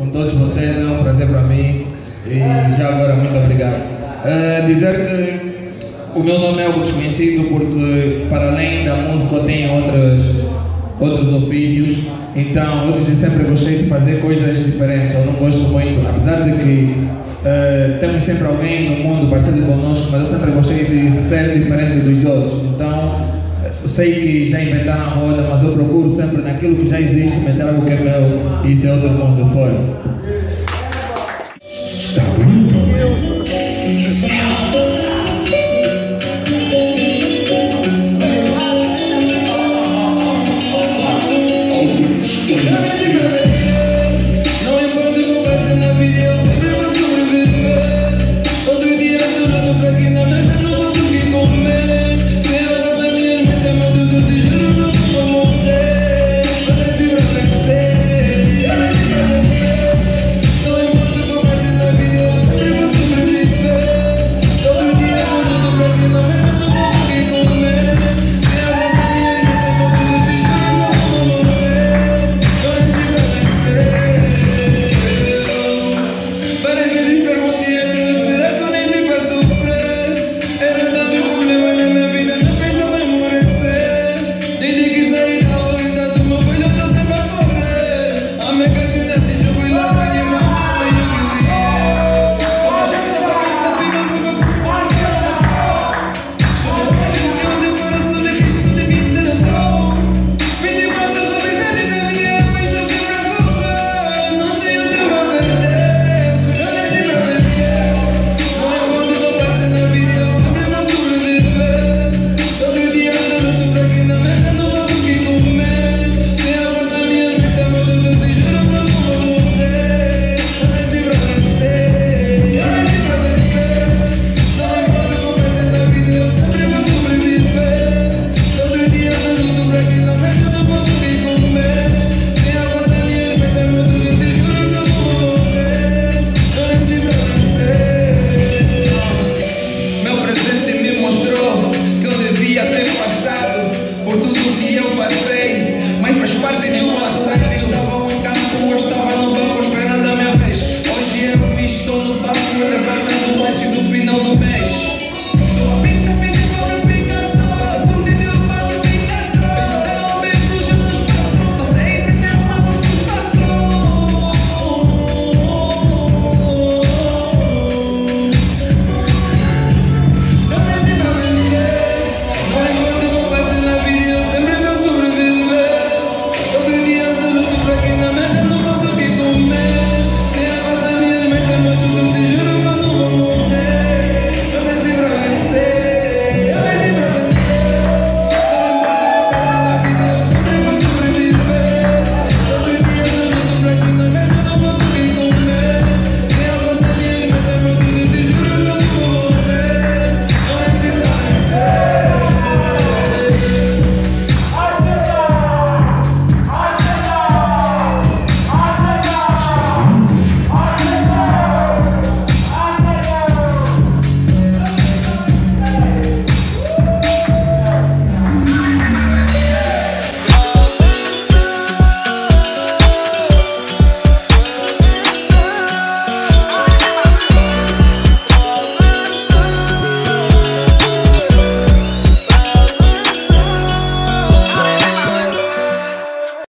todos vocês, é um prazer para mim e já agora muito obrigado. Dizer que o meu nome é algo desconhecido porque para além da música eu tenho outros ofícios, então eu desde sempre gostei de fazer coisas diferentes, eu não gosto muito, apesar de que temos sempre alguém no mundo parecido conosco, mas eu sempre gostei de ser diferente dos outros, então sei que já inventaram a roda, mas eu procuro sempre naquilo que já existe, meter algo que é meu e ser outro mundo fora. Tá bonito.